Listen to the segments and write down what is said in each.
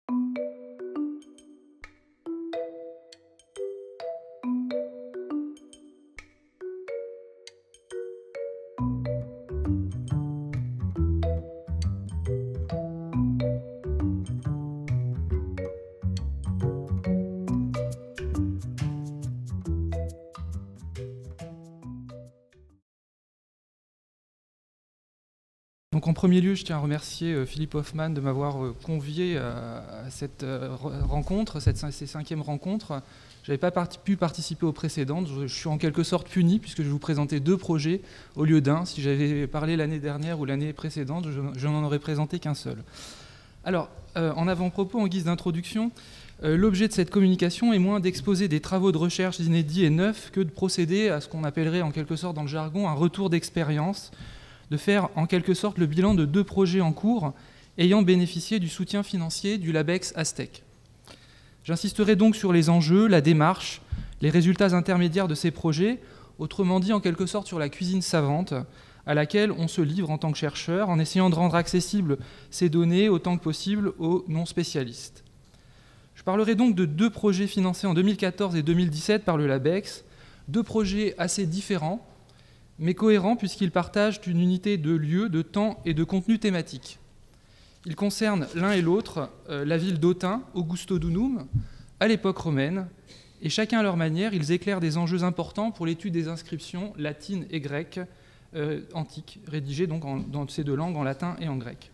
Donc en premier lieu, je tiens à remercier Philippe Hoffmann de m'avoir convié à cette rencontre, ces 5e rencontres. Je n'avais pas pu participer aux précédentes. Je suis en quelque sorte puni puisque je vais vous présenter 2 projets au lieu d'un. Si j'avais parlé l'année dernière ou l'année précédente, je n'en aurais présenté qu'un seul. Alors, en avant-propos, en guise d'introduction, l'objet de cette communication est moins d'exposer des travaux de recherche inédits et neufs que de procéder à ce qu'on appellerait en quelque sorte dans le jargon un retour d'expérience, de faire en quelque sorte le bilan de 2 projets en cours ayant bénéficié du soutien financier du LABEX Aztec. J'insisterai donc sur les enjeux, la démarche, les résultats intermédiaires de ces projets, autrement dit en quelque sorte sur la cuisine savante à laquelle on se livre en tant que chercheur en essayant de rendre accessibles ces données autant que possible aux non-spécialistes. Je parlerai donc de 2 projets financés en 2014 et 2017 par le LABEX, 2 projets assez différents, mais cohérents puisqu'ils partagent une unité de lieu, de temps et de contenu thématique. Ils concernent l'un et l'autre la ville d'Autun, Augusto Dunum, à l'époque romaine, et chacun à leur manière, ils éclairent des enjeux importants pour l'étude des inscriptions latines et grecques antiques, rédigées donc dans ces 2 langues, en latin et en grec.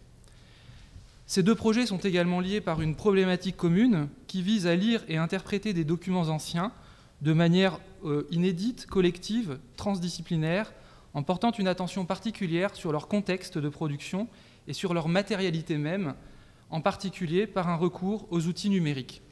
Ces 2 projets sont également liés par une problématique commune qui vise à lire et interpréter des documents anciens de manière inédite, collective, transdisciplinaire, en portant une attention particulière sur leur contexte de production et sur leur matérialité même, en particulier par un recours aux outils numériques.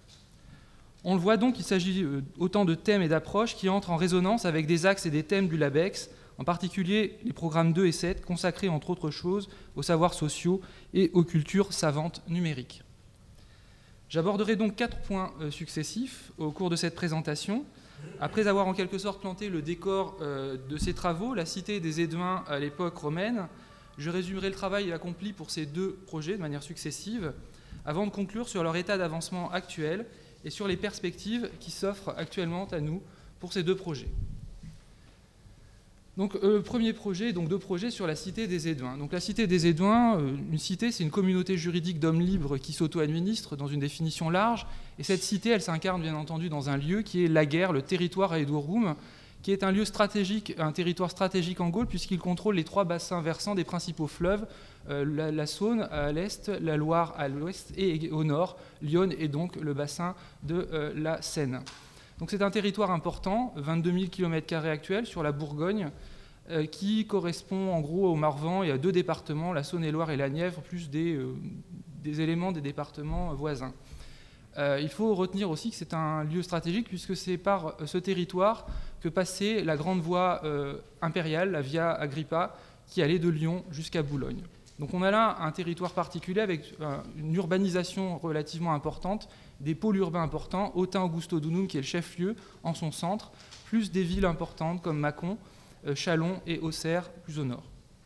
On le voit donc, il s'agit autant de thèmes et d'approches qui entrent en résonance avec des axes et des thèmes du LABEX, en particulier les programmes 2 et 7, consacrés entre autres choses aux savoirs sociaux et aux cultures savantes numériques. J'aborderai donc 4 points successifs au cours de cette présentation. Après avoir en quelque sorte planté le décor de ces travaux, la cité des Éduins à l'époque romaine, je résumerai le travail accompli pour ces 2 projets de manière successive, avant de conclure sur leur état d'avancement actuel et sur les perspectives qui s'offrent actuellement à nous pour ces 2 projets. Donc, premier projet, donc 2 projets sur la cité des Éduins. Donc, la cité des Éduins, une cité, c'est une communauté juridique d'hommes libres qui s'auto-administre dans une définition large. Et cette cité, elle s'incarne bien entendu dans un lieu qui est l'Ager, le territoire à Edurum, qui est un lieu stratégique, un territoire stratégique en Gaule, puisqu'il contrôle les 3 bassins versants des principaux fleuves, la Saône à l'est, la Loire à l'ouest et au nord, l'Yonne et donc le bassin de la Seine. Donc c'est un territoire important, 22 000 km² actuels sur la Bourgogne, qui correspond en gros au Morvan et à 2 départements, la Saône-et-Loire et la Nièvre, plus des éléments des départements voisins. Il faut retenir aussi que c'est un lieu stratégique puisque c'est par ce territoire que passait la grande voie impériale, la Via Agrippa, qui allait de Lyon jusqu'à Boulogne. Donc on a là un territoire particulier avec une urbanisation relativement importante, des pôles urbains importants, Autun Augusto Dunum qui est le chef-lieu en son centre, plus des villes importantes comme Mâcon, Châlons et Auxerre plus au nord.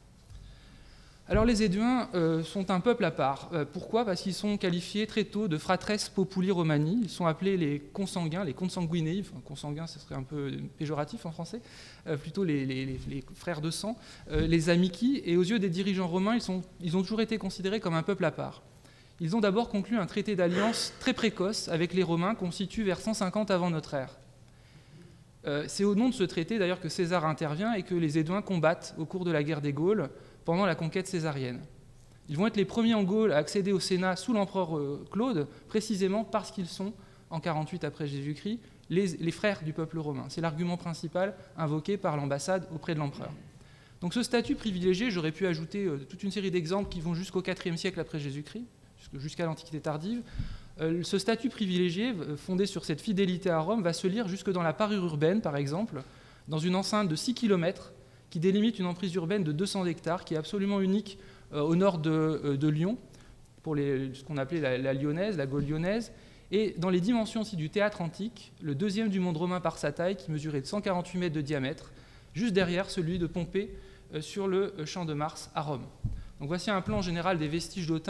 Alors les Éduins sont un peuple à part. Pourquoi ? Parce qu'ils sont qualifiés très tôt de fratres populi romani. Ils sont appelés les consanguins, les consanguinei. Enfin, consanguins, ce serait un peu péjoratif en français. Plutôt les frères de sang, les amici. Et aux yeux des dirigeants romains, ils ont toujours été considérés comme un peuple à part. Ils ont d'abord conclu un traité d'alliance très précoce avec les Romains qu'on situe vers 150 avant notre ère. C'est au nom de ce traité d'ailleurs que César intervient et que les Éduins combattent au cours de la guerre des Gaules pendant la conquête césarienne. Ils vont être les premiers en Gaule à accéder au Sénat sous l'empereur Claude, précisément parce qu'ils sont, en 48 après Jésus-Christ, les frères du peuple romain. C'est l'argument principal invoqué par l'ambassade auprès de l'empereur. Donc ce statut privilégié, j'aurais pu ajouter toute une série d'exemples qui vont jusqu'au IVe siècle après Jésus-Christ, jusqu'à l'Antiquité tardive. Ce statut privilégié, fondé sur cette fidélité à Rome, va se lire jusque dans la parure urbaine, par exemple, dans une enceinte de 6 km qui délimite une emprise urbaine de 200 hectares, qui est absolument unique au nord de Lyon, pour ce qu'on appelait la Lyonnaise, la Gaule lyonnaise, et dans les dimensions aussi du théâtre antique, le 2e du monde romain par sa taille, qui mesurait 148 mètres de diamètre, juste derrière celui de Pompée sur le champ de Mars à Rome. Donc voici un plan général des vestiges d'Autun,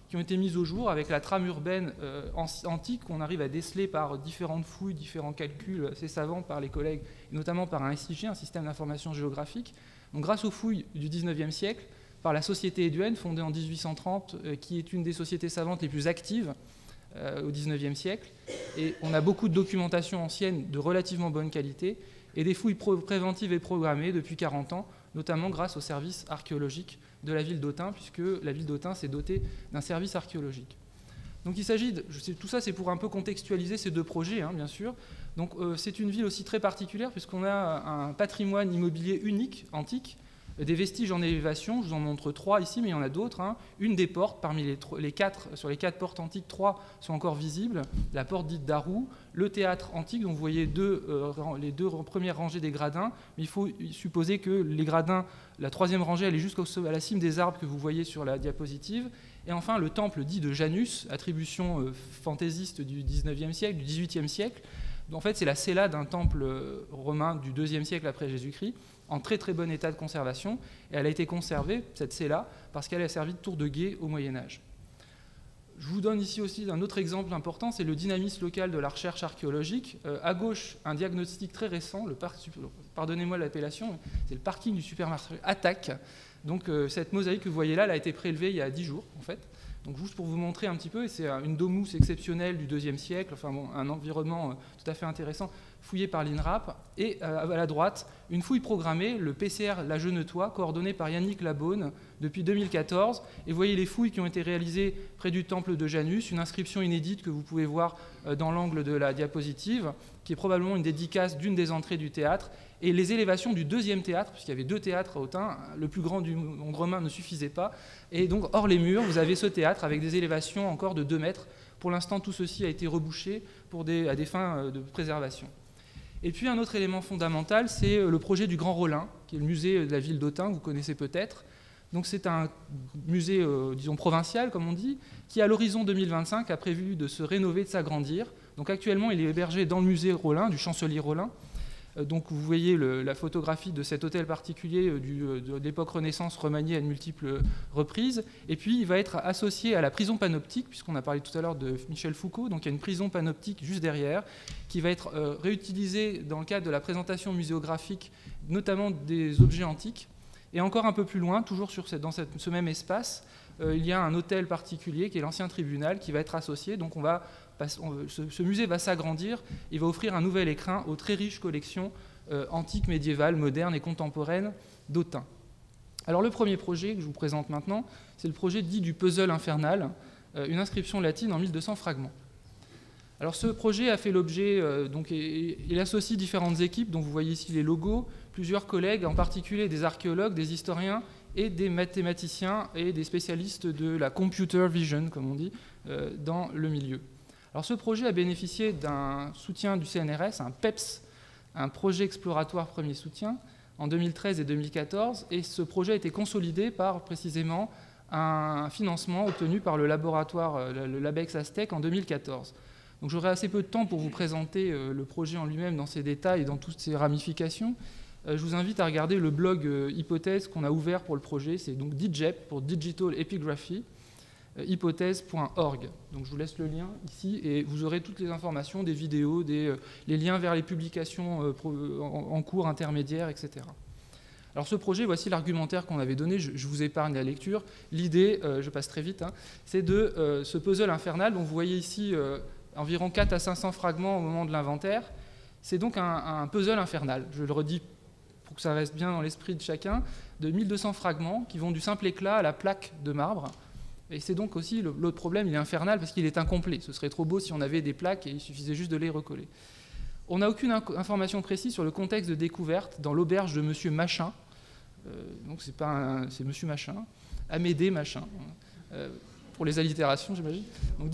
qui ont été mises au jour avec la trame urbaine antique qu'on arrive à déceler par différentes fouilles, différents calculs assez savants par les collègues, et notamment par un SIG, un système d'information géographique. Donc, grâce aux fouilles du 19e siècle, par la société Éduenne, fondée en 1830, qui est une des sociétés savantes les plus actives au 19e siècle. Et on a beaucoup de documentation ancienne de relativement bonne qualité et des fouilles préventives et programmées depuis 40 ans, notamment grâce au service archéologique de la ville d'Autun, puisque la ville d'Autun s'est dotée d'un service archéologique. Donc il s'agit tout ça c'est pour un peu contextualiser ces deux projets, hein, bien sûr. Donc c'est une ville aussi très particulière, puisqu'on a un patrimoine immobilier unique, antique, des vestiges en élévation, je vous en montre 3 ici, mais il y en a d'autres. Hein. Une des portes, parmi les 4, sur les 4 portes antiques, 3 sont encore visibles. La porte dite d'Arou, le théâtre antique, dont vous voyez les 2 premières rangées des gradins, mais il faut supposer que les gradins, la 3e rangée, elle est jusqu'à la cime des arbres que vous voyez sur la diapositive. Et enfin, le temple dit de Janus, attribution fantaisiste du 19e siècle, du 18e siècle. En fait, c'est la cella d'un temple romain du 2e siècle après Jésus-Christ, en très très bon état de conservation, et elle a été conservée, cette cella, parce qu'elle a servi de tour de guet au Moyen-Âge. Je vous donne ici aussi un autre exemple important, c'est le dynamisme local de la recherche archéologique. À gauche, un diagnostic très récent, pardonnez-moi l'appellation, c'est le parking du supermarché Attaque. Donc cette mosaïque que vous voyez là, elle a été prélevée il y a 10 jours, en fait. Donc juste pour vous montrer un petit peu, c'est une domus exceptionnelle du 2e siècle, enfin bon, un environnement tout à fait intéressant, fouillé par l'INRAP. Et à la droite, une fouille programmée, le PCR La Genetois, coordonné par Yannick Labaune depuis 2014. Et vous voyez les fouilles qui ont été réalisées près du temple de Janus, une inscription inédite que vous pouvez voir dans l'angle de la diapositive, qui est probablement une dédicace d'une des entrées du théâtre, et les élévations du 2e théâtre, puisqu'il y avait 2 théâtres à Autun, le plus grand du monde romain ne suffisait pas, et donc hors les murs, vous avez ce théâtre avec des élévations encore de 2 mètres. Pour l'instant, tout ceci a été rebouché à des fins de préservation. Et puis un autre élément fondamental, c'est le projet du Grand Rollin, qui est le musée de la ville d'Autun, que vous connaissez peut-être. Donc c'est un musée, disons, provincial, comme on dit, qui à l'horizon 2025 a prévu de se rénover, de s'agrandir. Donc actuellement, il est hébergé dans le musée Rollin, du chancelier Rollin. Donc vous voyez la photographie de cet hôtel particulier de l'époque Renaissance remanié à de multiples reprises. Et puis il va être associé à la prison panoptique, puisqu'on a parlé tout à l'heure de Michel Foucault. Donc il y a une prison panoptique juste derrière, qui va être réutilisée dans le cadre de la présentation muséographique, notamment des objets antiques. Et encore un peu plus loin, toujours dans ce même espace, il y a un hôtel particulier qui est l'ancien tribunal qui va être associé. Donc ce musée va s'agrandir, il va offrir un nouvel écrin aux très riches collections antiques, médiévales, modernes et contemporaines d'Autun. Alors le premier projet que je vous présente maintenant, c'est le projet dit du puzzle infernal, une inscription latine en 1200 fragments. Alors ce projet a fait l'objet, il associe différentes équipes, dont vous voyez ici les logos, plusieurs collègues, en particulier des archéologues, des historiens et des mathématiciens et des spécialistes de la computer vision, comme on dit, dans le milieu. Alors ce projet a bénéficié d'un soutien du CNRS, un PEPS, un projet exploratoire premier soutien, en 2013 et 2014, et ce projet a été consolidé par précisément un financement obtenu par le laboratoire, le LabEx Aztec, en 2014. Donc j'aurai assez peu de temps pour vous présenter le projet en lui-même dans ses détails et dans toutes ses ramifications. Je vous invite à regarder le blog Hypothèse qu'on a ouvert pour le projet, c'est donc DIGEP pour Digital Epigraphy, hypothèse.org. Donc je vous laisse le lien ici et vous aurez toutes les informations, des vidéos, les liens vers les publications en cours, intermédiaires, etc. Alors ce projet, voici l'argumentaire qu'on avait donné, je vous épargne la lecture. L'idée, je passe très vite, hein, c'est de ce puzzle infernal. Donc vous voyez ici environ 4 à 500 fragments au moment de l'inventaire. C'est donc un puzzle infernal, je le redis pour que ça reste bien dans l'esprit de chacun, de 1200 fragments qui vont du simple éclat à la plaque de marbre. Et c'est donc aussi l'autre problème, il est infernal parce qu'il est incomplet. Ce serait trop beau si on avait des plaques et il suffisait juste de les recoller. On n'a aucune information précise sur le contexte de découverte dans l'auberge de Monsieur Machin. Donc c'est Monsieur Machin, Amédée Machin, pour les allitérations j'imagine. Donc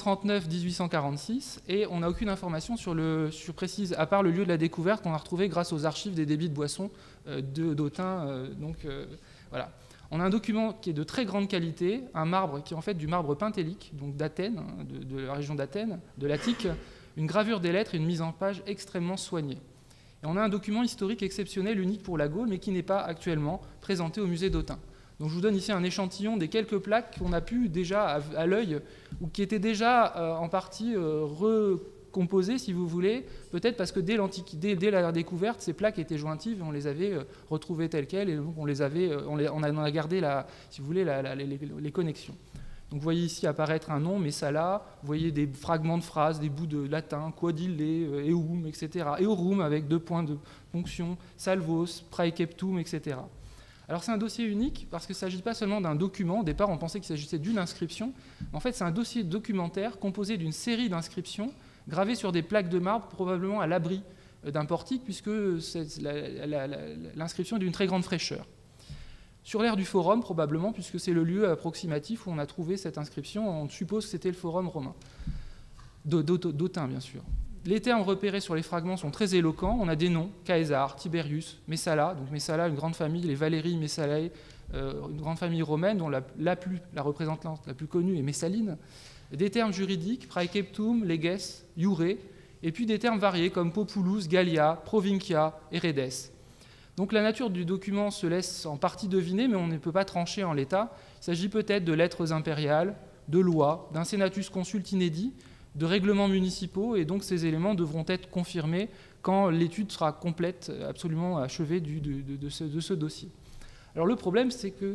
1839-1846, et on n'a aucune information sur précise, à part le lieu de la découverte qu'on a retrouvé grâce aux archives des débits de boissons d'Autun. Voilà. On a un document qui est de très grande qualité, un marbre qui est en fait du marbre pentélique, donc d'Athènes, de la région d'Athènes, de l'Attique, une gravure des lettres et une mise en page extrêmement soignée. Et on a un document historique exceptionnel, unique pour la Gaule, mais qui n'est pas actuellement présenté au musée d'Autun. Donc je vous donne ici un échantillon des quelques plaques qu'on a pu déjà à l'œil, ou qui étaient déjà en partie recomposées, si vous voulez, peut-être parce que dès la découverte, ces plaques étaient jointives et on les avait retrouvées telles quelles, et donc on en a gardé, si vous voulez, les connexions. Donc vous voyez ici apparaître un nom, Messala, vous voyez des fragments de phrases, des bouts de latin, quod ille, eum, etc. Eorum avec 2 points de ponction, salvos, praeceptum, etc. Alors c'est un dossier unique parce qu'il ne s'agit pas seulement d'un document. Au départ, on pensait qu'il s'agissait d'une inscription. En fait, c'est un dossier documentaire composé d'une série d'inscriptions gravées sur des plaques de marbre, probablement à l'abri d'un portique, puisque l'inscription est d'une très grande fraîcheur. Sur l'aire du forum, probablement, puisque c'est le lieu approximatif où on a trouvé cette inscription, on suppose que c'était le forum romain. D'Autun, bien sûr. Les termes repérés sur les fragments sont très éloquents. On a des noms, Caesar, Tiberius, Messala, donc Messala, une grande famille, les Valérie Messalae, une grande famille romaine dont la représentante la plus connue est Messaline. Des termes juridiques, Praeceptum, Leges, Iure, et puis des termes variés comme Populus, Gallia, Provincia et Redes. Donc la nature du document se laisse en partie deviner, mais on ne peut pas trancher en l'état. Il s'agit peut-être de lettres impériales, de lois, d'un senatus consult inédit, de règlements municipaux, et donc ces éléments devront être confirmés quand l'étude sera complète, absolument achevée de ce dossier. Alors le problème, c'est que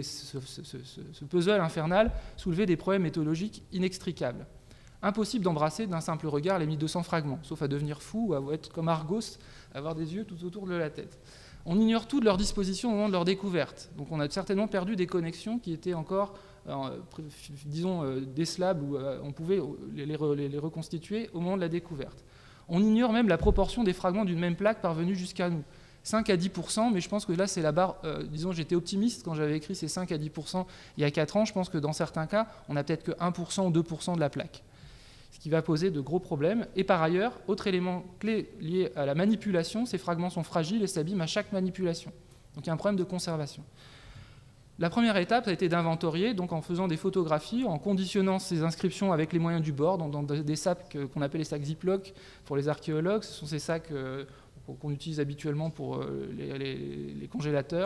ce puzzle infernal soulevait des problèmes méthodologiques inextricables. Impossible d'embrasser d'un simple regard les 1200 fragments, sauf à devenir fou ou à être comme Argos, avoir des yeux tout autour de la tête. On ignore tout de leur disposition au moment de leur découverte. Donc on a certainement perdu des connexions qui étaient encore, disons, décelables, ou on pouvait les reconstituer au moment de la découverte. On ignore même la proportion des fragments d'une même plaque parvenus jusqu'à nous. 5 à 10%, mais je pense que là, c'est la barre, disons, j'étais optimiste quand j'avais écrit ces 5 à 10% il y a 4 ans. Je pense que dans certains cas, on n'a peut-être que 1% ou 2% de la plaque, ce qui va poser de gros problèmes. Et par ailleurs, autre élément clé lié à la manipulation, ces fragments sont fragiles et s'abîment à chaque manipulation. Donc il y a un problème de conservation. La première étape, ça a été d'inventorier, donc en faisant des photographies, en conditionnant ces inscriptions avec les moyens du bord, dans des sacs qu'on appelle les sacs Ziploc pour les archéologues. Ce sont ces sacs qu'on utilise habituellement pour les congélateurs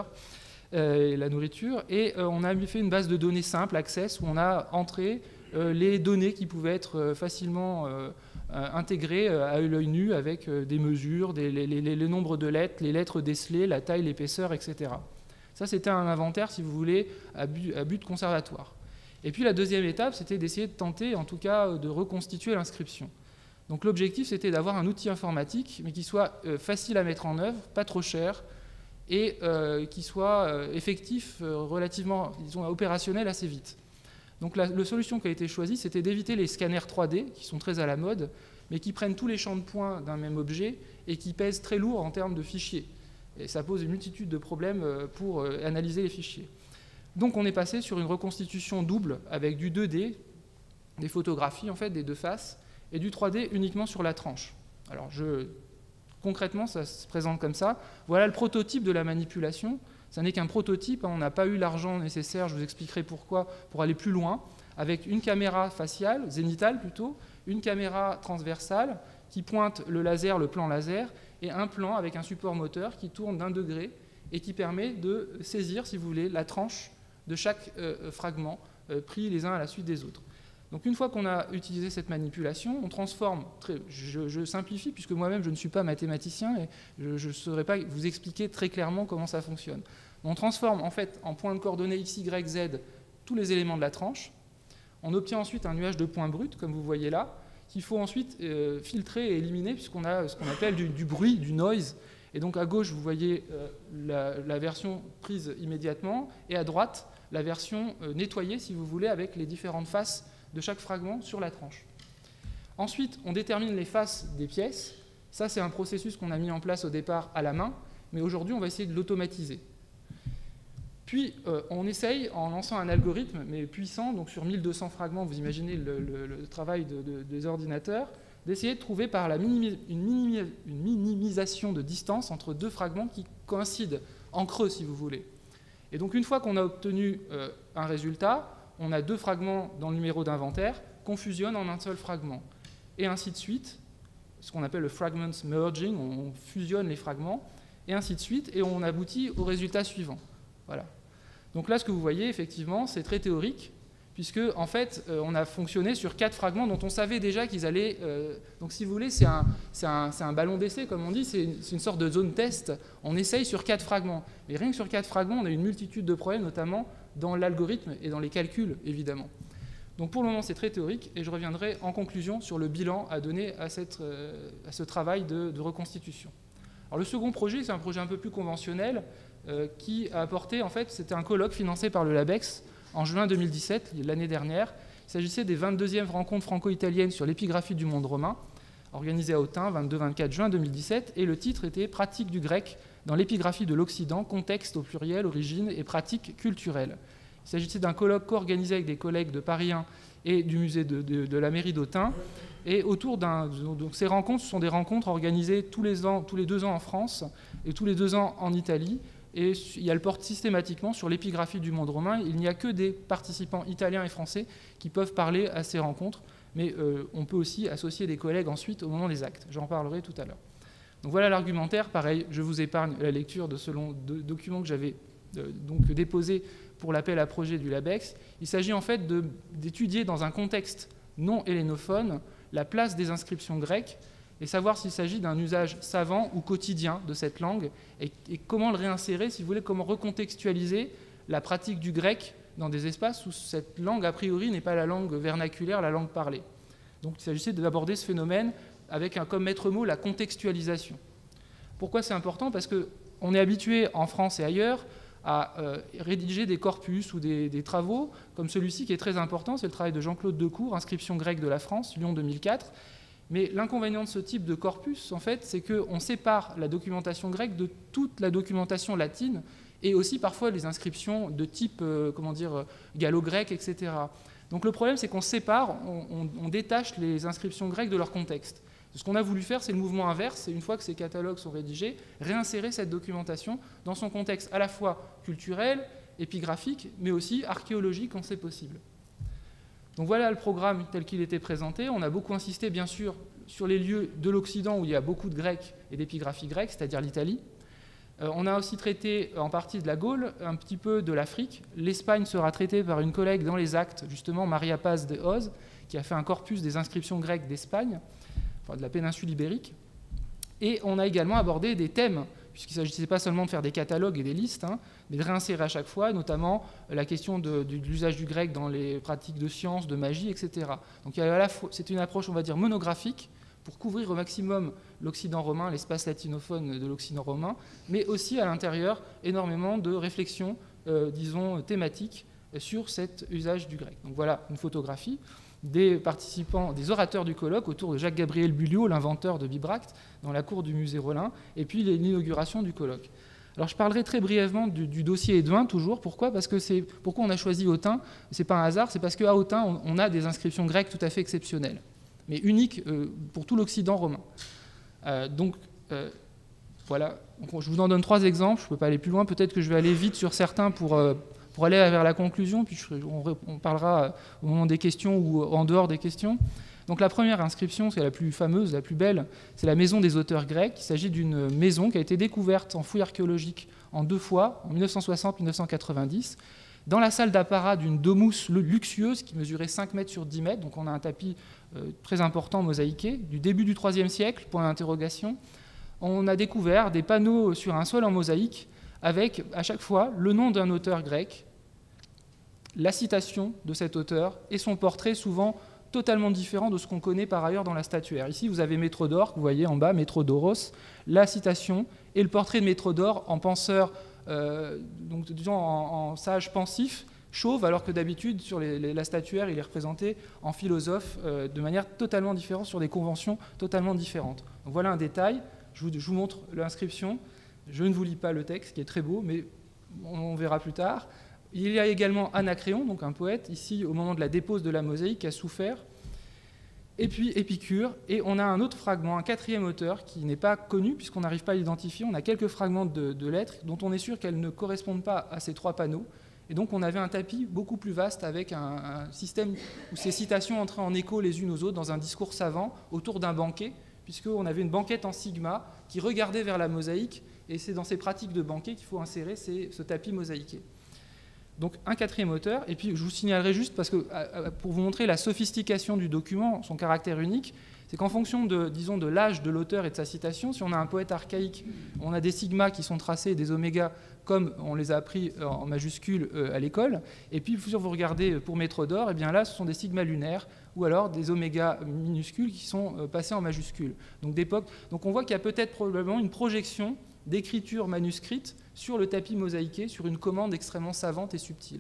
et la nourriture. Et on a fait une base de données simple, Access, où on a entré les données qui pouvaient être facilement intégrées à l'œil nu avec des mesures, le nombre de lettres, les lettres décelées, la taille, l'épaisseur, etc. Ça, c'était un inventaire, si vous voulez, à but conservatoire. Et puis la deuxième étape, c'était d'essayer de tenter, en tout cas, de reconstituer l'inscription. Donc l'objectif, c'était d'avoir un outil informatique, mais qui soit facile à mettre en œuvre, pas trop cher, et qui soit effectif, relativement, disons, opérationnel assez vite. Donc la solution qui a été choisie, c'était d'éviter les scanners 3D, qui sont très à la mode, mais qui prennent tous les champs de points d'un même objet et qui pèsent très lourd en termes de fichiers. Et ça pose une multitude de problèmes pour analyser les fichiers. Donc on est passé sur une reconstitution double avec du 2D, des photographies en fait, des deux faces, et du 3D uniquement sur la tranche. Alors concrètement, ça se présente comme ça. Voilà le prototype de la manipulation. Ça n'est qu'un prototype, on n'a pas eu l'argent nécessaire, je vous expliquerai pourquoi, pour aller plus loin, avec une caméra faciale, zénitale plutôt, une caméra transversale qui pointe le laser, le plan laser, et un plan avec un support moteur qui tourne d'1 degré et qui permet de saisir, si vous voulez, la tranche de chaque fragment pris les uns à la suite des autres. Donc une fois qu'on a utilisé cette manipulation, on transforme, je simplifie puisque moi-même je ne suis pas mathématicien et je ne saurais pas vous expliquer très clairement comment ça fonctionne. On transforme en fait en points de coordonnées x, y, z tous les éléments de la tranche. On obtient ensuite un nuage de points bruts, comme vous voyez là, qu'il faut ensuite filtrer et éliminer puisqu'on a ce qu'on appelle du bruit, du noise. Et donc à gauche, vous voyez la version prise immédiatement et à droite, la version nettoyée, si vous voulez, avec les différentes faces de chaque fragment sur la tranche. Ensuite, on détermine les faces des pièces. Ça, c'est un processus qu'on a mis en place au départ à la main, mais aujourd'hui, on va essayer de l'automatiser. Puis, on essaye, en lançant un algorithme, mais puissant, donc sur 1200 fragments, vous imaginez le travail des ordinateurs, d'essayer de trouver par une minimisation de distance entre deux fragments qui coïncident en creux, si vous voulez. Et donc, une fois qu'on a obtenu un résultat, on a deux fragments dans le numéro d'inventaire qu'on fusionne en un seul fragment. Et ainsi de suite, ce qu'on appelle le fragment merging, on fusionne les fragments, et ainsi de suite, et on aboutit au résultat suivant. Voilà. Donc là, ce que vous voyez, effectivement, c'est très théorique, puisque, en fait, on a fonctionné sur 4 fragments dont on savait déjà qu'ils allaient... donc, si vous voulez, c'est un ballon d'essai, comme on dit, c'est une sorte de zone test. On essaye sur 4 fragments. Mais rien que sur 4 fragments, on a une multitude de problèmes, notamment dans l'algorithme et dans les calculs, évidemment. Donc, pour le moment, c'est très théorique, et je reviendrai en conclusion sur le bilan à donner à ce travail de reconstitution. Alors, le second projet, c'est un projet un peu plus conventionnel, qui a apporté, en fait, c'était un colloque financé par le LABEX, en juin 2017, l'année dernière. Il s'agissait des 22e rencontres franco-italiennes sur l'épigraphie du monde romain, organisées à Autun, 22-24 juin 2017, et le titre était « Pratique du grec dans l'épigraphie de l'Occident, contexte au pluriel, origine et pratiques culturelles ». Il s'agissait d'un colloque co-organisé avec des collègues de Paris 1 et du musée de la mairie d'Autun. Et autour donc ces rencontres, ce sont des rencontres organisées tous les 2 ans en France et tous les 2 ans en Italie. Et elles portent systématiquement sur l'épigraphie du monde romain. Il n'y a que des participants italiens et français qui peuvent parler à ces rencontres, mais on peut aussi associer des collègues ensuite au moment des actes. J'en parlerai tout à l'heure. Donc voilà l'argumentaire. Pareil, je vous épargne la lecture de ce long document que j'avais déposé pour l'appel à projet du LABEX. Il s'agit en fait d'étudier dans un contexte non hellénophone la place des inscriptions grecques et savoir s'il s'agit d'un usage savant ou quotidien de cette langue, et comment le réinsérer, si vous voulez, comment recontextualiser la pratique du grec dans des espaces où cette langue, a priori, n'est pas la langue vernaculaire, la langue parlée. Donc il s'agissait d'aborder ce phénomène avec comme maître mot la contextualisation. Pourquoi c'est important? Parce qu'on est habitué en France et ailleurs à rédiger des corpus ou des travaux, comme celui-ci qui est très important, c'est le travail de Jean-Claude Decour, Inscription grecque de la France, Lyon 2004. Mais l'inconvénient de ce type de corpus, en fait, c'est qu'on sépare la documentation grecque de toute la documentation latine et aussi parfois les inscriptions de type, gallo-grec, etc. Donc le problème, c'est qu'on sépare, on détache les inscriptions grecques de leur contexte. Ce qu'on a voulu faire, c'est le mouvement inverse, et une fois que ces catalogues sont rédigés, réinsérer cette documentation dans son contexte à la fois culturel, épigraphique, mais aussi archéologique quand c'est possible. Donc voilà le programme tel qu'il était présenté. On a beaucoup insisté, bien sûr, sur les lieux de l'Occident où il y a beaucoup de Grecs et d'épigraphie grecque, c'est-à-dire l'Italie. On a aussi traité en partie de la Gaule, un petit peu de l'Afrique. L'Espagne sera traitée par une collègue dans les actes, justement, Maria Paz de Hoz, qui a fait un corpus des inscriptions grecques d'Espagne, enfin de la péninsule ibérique. Et on a également abordé des thèmes, puisqu'il ne s'agissait pas seulement de faire des catalogues et des listes, mais de réinsérer à chaque fois, notamment la question de l'usage du grec dans les pratiques de sciences, de magie, etc. Donc c'est une approche, on va dire, monographique, pour couvrir au maximum l'Occident romain, l'espace latinophone de l'Occident romain, mais aussi à l'intérieur énormément de réflexions, disons, thématiques sur cet usage du grec. Donc voilà une photographie des participants, des orateurs du colloque autour de Jacques-Gabriel Bulliot, l'inventeur de Bibracte, dans la cour du musée Rollin, et puis l'inauguration du colloque. Alors je parlerai très brièvement du dossier Edouin, toujours. Pourquoi? Parce que pourquoi on a choisi Autun? Ce n'est pas un hasard, c'est parce qu'à Autun, on a des inscriptions grecques tout à fait exceptionnelles, mais uniques pour tout l'Occident romain. Voilà, je vous en donne 3 exemples, je ne peux pas aller plus loin, peut-être que je vais aller vite sur certains pour aller vers la conclusion, puis on parlera au moment des questions ou en dehors des questions. Donc la première inscription, c'est la plus fameuse, la plus belle, c'est la maison des auteurs grecs. Il s'agit d'une maison qui a été découverte en fouilles archéologiques en 2 fois, en 1960-1990, dans la salle d'apparat d'une domus luxueuse qui mesurait 5 mètres sur 10 mètres, donc on a un tapis très important mosaïqué, du début du IIIe siècle, point d'interrogation. On a découvert des panneaux sur un sol en mosaïque avec, à chaque fois, le nom d'un auteur grec, la citation de cet auteur et son portrait, souvent totalement différent de ce qu'on connaît par ailleurs dans la statuaire. Ici, vous avez Métrodore, que vous voyez en bas, Métrodoros, la citation et le portrait de Métrodore en penseur, donc disons en sage pensif, chauve, alors que d'habitude, sur la statuaire, il est représenté en philosophe de manière totalement différente, sur des conventions totalement différentes. Donc voilà un détail. Je vous montre l'inscription. Je ne vous lis pas le texte, qui est très beau, mais on verra plus tard. Il y a également Anacréon, donc un poète, ici, au moment de la dépose de la mosaïque, qui a souffert. Et puis Épicure. Et on a un autre fragment, un 4e auteur, qui n'est pas connu, puisqu'on n'arrive pas à l'identifier. On a quelques fragments de lettres, dont on est sûr qu'elles ne correspondent pas à ces 3 panneaux. Et donc on avait un tapis beaucoup plus vaste, avec un système où ces citations entraient en écho les unes aux autres, dans un discours savant, autour d'un banquet, puisqu'on avait une banquette en sigma qui regardait vers la mosaïque, et c'est dans ces pratiques de banquet qu'il faut insérer ce tapis mosaïqué. Donc un quatrième auteur, et puis je vous signalerai juste, parce que pour vous montrer la sophistication du document, son caractère unique, c'est qu'en fonction disons, de l'âge de l'auteur et de sa citation, si on a un poète archaïque, on a des sigmas qui sont tracés et des omégas comme on les a appris en majuscules à l'école, et puis si vous regardez pour Métrodore, et bien là ce sont des sigmas lunaires, ou alors des omégas minuscules qui sont passés en majuscules. Donc d'époque, donc on voit qu'il y a peut-être probablement une projection d'écriture manuscrite sur le tapis mosaïqué, sur une commande extrêmement savante et subtile.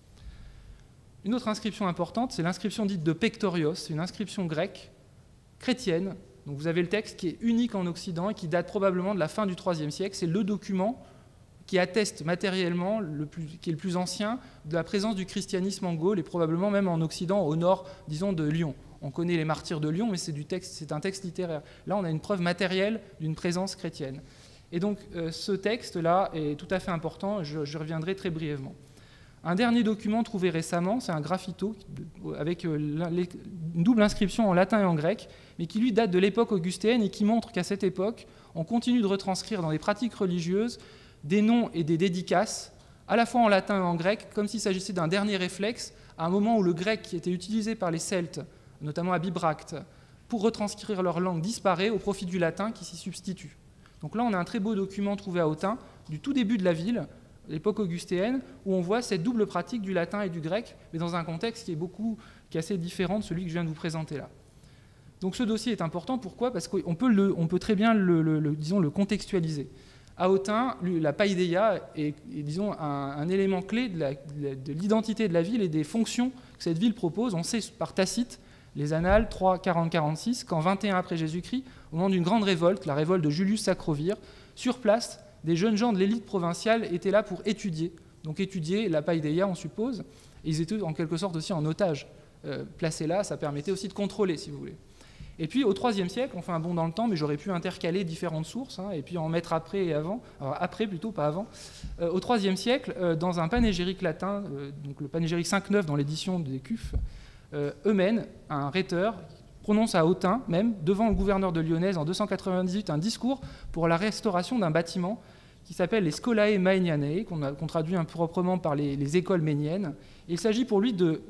Une autre inscription importante, c'est l'inscription dite de Pectorios, c'est une inscription grecque, chrétienne. Donc vous avez le texte qui est unique en Occident et qui date probablement de la fin du IIIe siècle. C'est le document qui atteste matériellement, qui est le plus ancien, de la présence du christianisme en Gaule et probablement même en Occident, au nord, disons, de Lyon. On connaît les martyrs de Lyon, mais c'est un texte littéraire. Là, on a une preuve matérielle d'une présence chrétienne. Et donc, ce texte-là est tout à fait important, je reviendrai très brièvement. Un dernier document trouvé récemment, c'est un graffito avec une double inscription en latin et en grec, mais qui lui date de l'époque augustéenne et qui montre qu'à cette époque, on continue de retranscrire dans les pratiques religieuses des noms et des dédicaces, à la fois en latin et en grec, comme s'il s'agissait d'un dernier réflexe, à un moment où le grec qui était utilisé par les Celtes, notamment à Bibracte, pour retranscrire leur langue disparaît au profit du latin qui s'y substitue. Donc là, on a un très beau document trouvé à Autun, du tout début de la ville, l'époque augustéenne, où on voit cette double pratique du latin et du grec, mais dans un contexte qui est assez différent de celui que je viens de vous présenter là. Donc ce dossier est important, pourquoi? Parce qu'on peut très bien le contextualiser. À Autun, la paideia est disons, un élément clé de l'identité de la ville et des fonctions que cette ville propose. On sait par Tacite, les Annales 3, 40-46, qu'en 21 après Jésus-Christ, au moment d'une grande révolte, la révolte de Julius Sacrovir, sur place, des jeunes gens de l'élite provinciale étaient là pour étudier. Donc étudier la paideia, on suppose, et ils étaient en quelque sorte aussi en otage. Placés là, ça permettait aussi de contrôler, si vous voulez. Et puis au IIIe siècle, on fait un bond dans le temps, mais j'aurais pu intercaler différentes sources, et puis en mettre après et avant, alors après plutôt, pas avant. Au IIIe siècle, dans un panégyrique latin, donc le panégyrique 5-9 dans l'édition des Cufes, Eumène, un rhéteur, prononce à Autun, même, devant le gouverneur de Lyonnaise en 298, un discours pour la restauration d'un bâtiment qui s'appelle les Scholae Maenianae, qu'on traduit improprement par les écoles méniennes. Et il s'agit pour lui de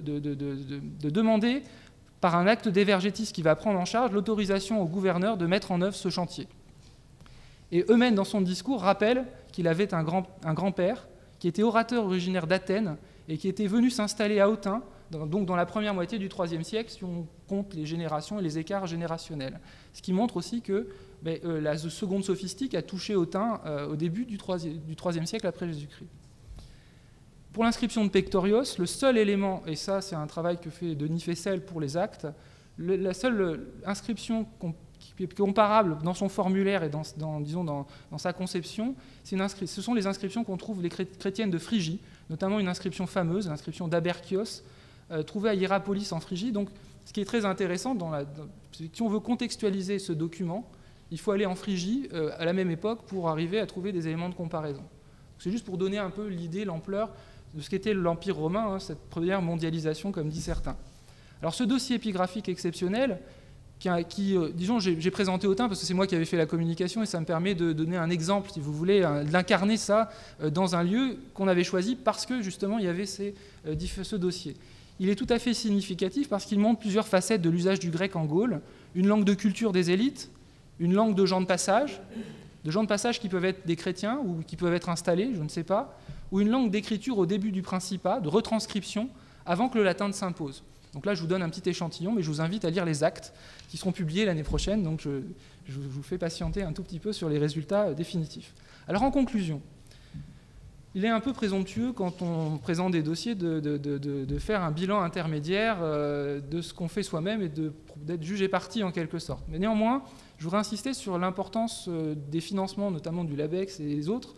demander, par un acte d'évergétisme qui va prendre en charge, l'autorisation au gouverneur de mettre en œuvre ce chantier. Et Eumène, dans son discours, rappelle qu'il avait un grand-père qui était orateur originaire d'Athènes et qui était venu s'installer à Autun, donc dans la première moitié du IIIe siècle, si on compte les générations et les écarts générationnels. Ce qui montre aussi que la seconde sophistique a touché Autun au début du IIIe siècle après Jésus-Christ. Pour l'inscription de Pectorios, le seul élément, et ça c'est un travail que fait Denis Fessel pour les actes, la seule inscription qui est comparable dans son formulaire et dans sa conception, ce sont les inscriptions qu'on trouve les chrétiennes de Phrygie, notamment une inscription fameuse, l'inscription d'Aberchios, trouvée à Hiérapolis en Phrygie. Donc, ce qui est très intéressant, si on veut contextualiser ce document, il faut aller en Phrygie à la même époque pour arriver à trouver des éléments de comparaison. C'est juste pour donner un peu l'idée, l'ampleur de ce qu'était l'Empire romain, cette première mondialisation, comme disent certains. Alors ce dossier épigraphique exceptionnel, disons, j'ai présenté Autun parce que c'est moi qui avais fait la communication et ça me permet de donner un exemple, si vous voulez, d'incarner ça dans un lieu qu'on avait choisi parce que justement il y avait ce dossier. Il est tout à fait significatif parce qu'il montre plusieurs facettes de l'usage du grec en Gaule, une langue de culture des élites, une langue de gens de passage qui peuvent être des chrétiens ou qui peuvent être installés, je ne sais pas, ou une langue d'écriture au début du Principat, de retranscription, avant que le latin ne s'impose. Donc là, je vous donne un petit échantillon, mais je vous invite à lire les actes qui seront publiés l'année prochaine, donc je vous fais patienter un tout petit peu sur les résultats définitifs. Alors en conclusion, il est un peu présomptueux quand on présente des dossiers de faire un bilan intermédiaire de ce qu'on fait soi-même et d'être jugé parti en quelque sorte. Mais néanmoins, je voudrais insister sur l'importance des financements, notamment du LABEX et des autres,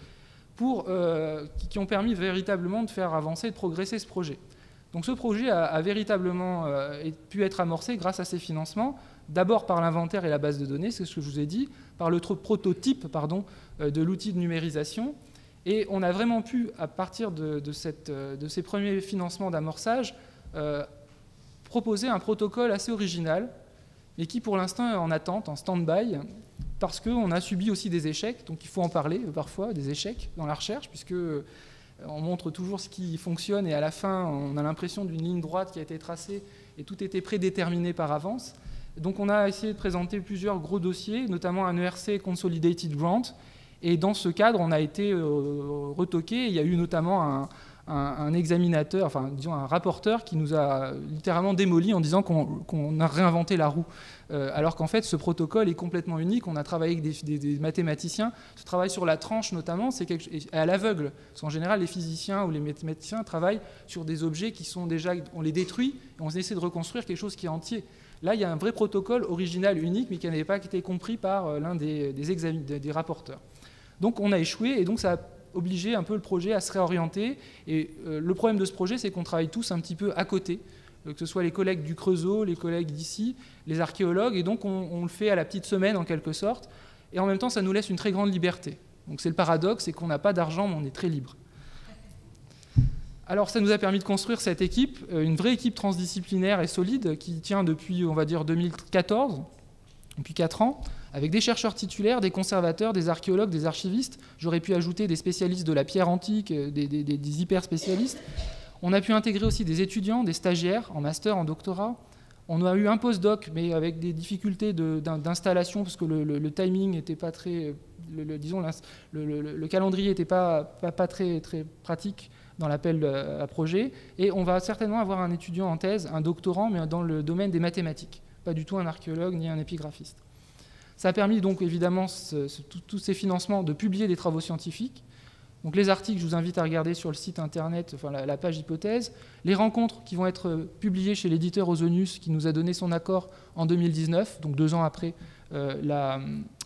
qui ont permis véritablement de faire avancer et de progresser ce projet. Donc ce projet a véritablement pu être amorcé grâce à ces financements, d'abord par l'inventaire et la base de données, c'est ce que je vous ai dit, par le prototype de l'outil de numérisation. Et on a vraiment pu, à partir de ces premiers financements d'amorçage, proposer un protocole assez original, mais qui pour l'instant est en attente, en stand-by, parce qu'on a subi aussi des échecs, donc il faut en parler parfois, des échecs dans la recherche, puisque On montre toujours ce qui fonctionne et à la fin, on a l'impression d'une ligne droite qui a été tracée et tout était prédéterminé par avance. Donc on a essayé de présenter plusieurs gros dossiers, notamment un ERC Consolidated Grant. Et dans ce cadre, on a été retoqué. Il y a eu notamment un examinateur, enfin disons un rapporteur qui nous a littéralement démoli en disant qu'on a réinventé la roue. Alors qu'en fait, ce protocole est complètement unique. On a travaillé avec des mathématiciens. Ce travail sur la tranche, notamment, c'est à l'aveugle. Parce qu'en général, les physiciens ou les mathématiciens travaillent sur des objets qui sont déjà... On les détruit et on essaie de reconstruire quelque chose qui est entier. Là, il y a un vrai protocole original, unique, mais qui n'avait pas été compris par l'un des rapporteurs. Donc on a échoué et donc ça a obligé un peu le projet à se réorienter. Et le problème de ce projet, c'est qu'on travaille tous un petit peu à côté, que ce soit les collègues du Creusot, les collègues d'ici, les archéologues, et donc on le fait à la petite semaine en quelque sorte. Et en même temps, ça nous laisse une très grande liberté. Donc c'est le paradoxe, c'est qu'on n'a pas d'argent, mais on est très libre. Alors ça nous a permis de construire cette équipe, une vraie équipe transdisciplinaire et solide qui tient depuis, on va dire, 2014, depuis 4 ans, avec des chercheurs titulaires, des conservateurs, des archéologues, des archivistes. J'aurais pu ajouter des spécialistes de la pierre antique, des hyper spécialistes. On a pu intégrer aussi des étudiants, des stagiaires en master, en doctorat. On a eu un postdoc, mais avec des difficultés d'installation, parce que le timing n'était pas très... disons, le calendrier n'était pas très, très pratique dans l'appel à projet. Et on va certainement avoir un étudiant en thèse, un doctorant, mais dans le domaine des mathématiques. Pas du tout un archéologue ni un épigraphiste. Ça a permis donc évidemment tous ces financements de publier des travaux scientifiques. Donc les articles, je vous invite à regarder sur le site internet, enfin la page hypothèse. Les rencontres qui vont être publiées chez l'éditeur Ozonius, qui nous a donné son accord en 2019, donc 2 ans après la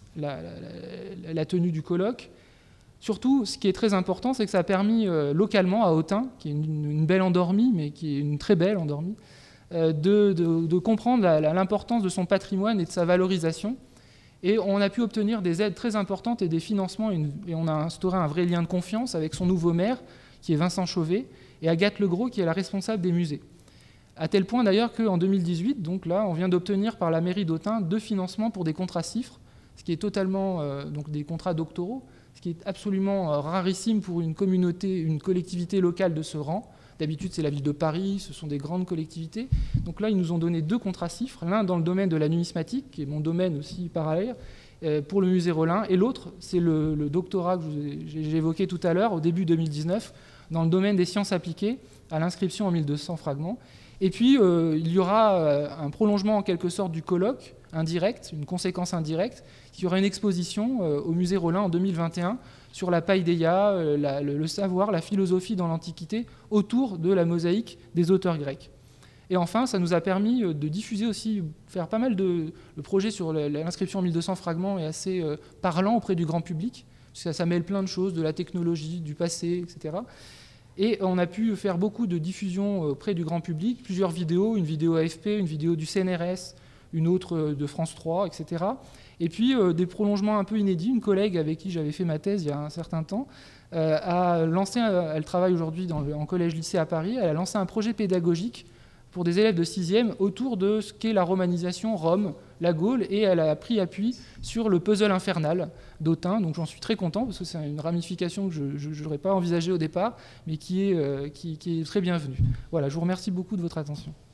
tenue du colloque. Surtout, ce qui est très important, c'est que ça a permis localement à Autun, qui est une belle endormie, mais qui est une très belle endormie, de comprendre l'importance de son patrimoine et de sa valorisation. Et on a pu obtenir des aides très importantes et des financements, et on a instauré un vrai lien de confiance avec son nouveau maire, qui est Vincent Chauvet, et Agathe Legros, qui est la responsable des musées. À tel point d'ailleurs qu'en 2018, donc là, on vient d'obtenir par la mairie d'Autun 2 financements pour des contrats CIFRE, ce qui est totalement donc des contrats doctoraux, ce qui est absolument rarissime pour une communauté, une collectivité locale de ce rang. D'habitude, c'est la ville de Paris, ce sont des grandes collectivités. Donc là, ils nous ont donné 2 contrats CIFRE, l'un dans le domaine de la numismatique, qui est mon domaine aussi parallèle, pour le musée Rollin, et l'autre, c'est le doctorat que j'ai évoqué tout à l'heure, au début 2019, dans le domaine des sciences appliquées, à l'inscription en 1200 fragments. Et puis, il y aura un prolongement en quelque sorte du colloque, indirect, une conséquence indirecte, qui aura une exposition au musée Rollin en 2021 sur la paideia, le savoir, la philosophie dans l'Antiquité, autour de la mosaïque des auteurs grecs. Et enfin, ça nous a permis de diffuser aussi, faire pas mal de... Le projet sur l'inscription en 1200 fragments est assez parlant auprès du grand public, parce que ça mêle plein de choses, de la technologie, du passé, etc. Et on a pu faire beaucoup de diffusion auprès du grand public, plusieurs vidéos, une vidéo AFP, une vidéo du CNRS, une autre de France 3, etc. Et puis des prolongements un peu inédits. Une collègue avec qui j'avais fait ma thèse il y a un certain temps a lancé, elle travaille aujourd'hui en collège-lycée à Paris, elle a lancé un projet pédagogique pour des élèves de 6e autour de ce qu'est la romanisation Rome, la Gaule, et elle a pris appui sur le puzzle infernal d'Autun. Donc j'en suis très content parce que c'est une ramification que je n'aurais pas envisagée au départ, mais qui est très bienvenue. Voilà, je vous remercie beaucoup de votre attention.